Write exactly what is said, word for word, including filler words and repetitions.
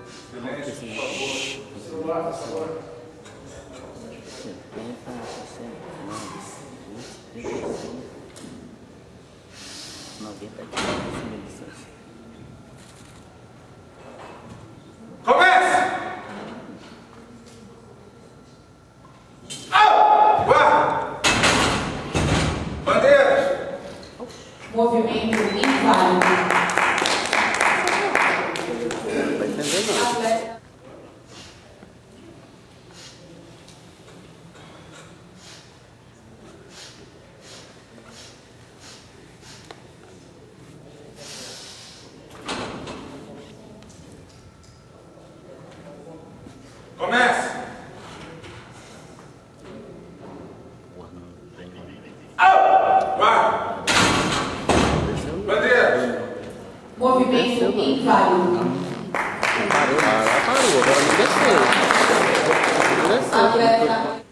Silêncio, por favor. Celular, por favor. setenta, sessenta, vinte, trinta e cinco, noventa aqui, Comece! Ah! Guarda! Bandeiras! Movimento inválido. não vai entender não. Atleta. Comece! Porra, não tem nem. Ah! Guarda! Bandeiras! Movimento inválido. Parou, parou, parou, agora não desceu. Não desceu. Atleta.